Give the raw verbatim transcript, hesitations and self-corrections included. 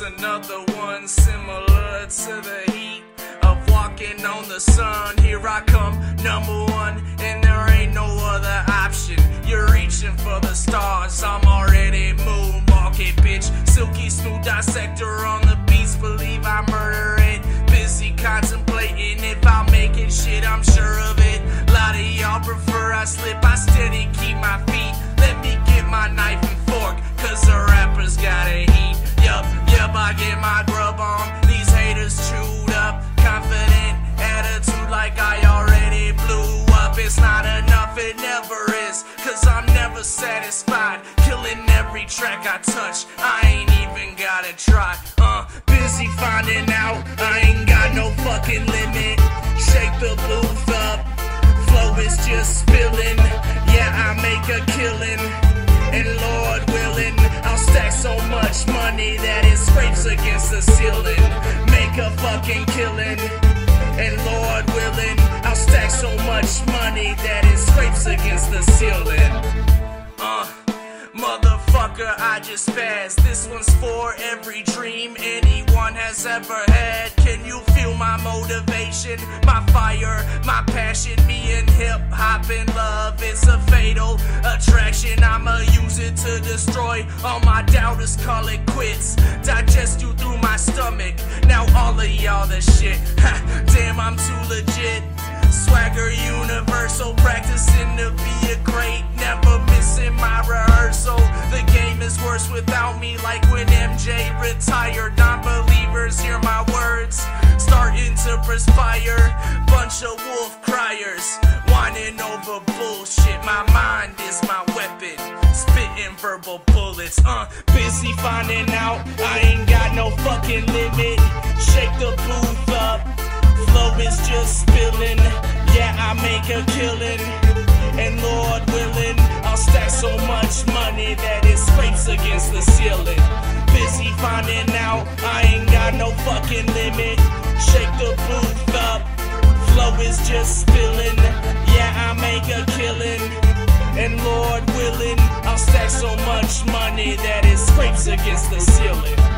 Here's another one similar to the heat of walking on the sun. Here I come, number one, and there ain't no other option. You're reaching for the stars, I'm already moonwalking, bitch. Silky smooth dissector on the beats, believe I murder it. Busy contemplating if I'll make it, shit, I'm sure of it. Lot of y'all prefer I slip, I steady keep my feet. Let me get my knife and fork, cause the rappers gotta eat. Yup, yup, I get my grub on, these haters chewed up. Confident attitude like I already blew up. It's not enough, it never is, cause I'm never satisfied. Killing every track I touch, I ain't even gotta try. Uh, busy finding out, I ain't got no fucking limit. Shake the booth up, flow is just spilling. Yeah, I make a killing, and Lord willing, I'll stack so much money that it scrapes against the ceiling. Make a fucking killing, and Lord willing, I'll stack so much money that it scrapes against the ceiling. Uh, motherfucker, I just passed. This one's for every dream anyone has ever had. Can you feel my motivation, my fire, my passion? Me and hip hop in love, it's a fatal attraction. I'ma use it to destroy all my doubters, call it quits. Digest you through my stomach, now all of y'all the shit. Ha, damn, I'm too legit. Swagger universal, practicing to be a great, never missing my rehearsal. The game is worse without me, like when M J retired. Non-believers hear my words, starting to perspire. Bunch of wolf criers, whining over bullshit. My mind is my weapon, spitting verbal bullets. Uh, busy finding out, I ain't got no fucking limit. Shake the booth up, flow is just spilling. Yeah, I make a killing, and Lord willing, I'll stack so much money that it scrapes against the ceiling. Busy finding out, I ain't got no fucking limit. Shake the booth up, flow is just spilling. Yeah, I make a killing, and Lord willing, I'll stack so much money that it scrapes against the ceiling.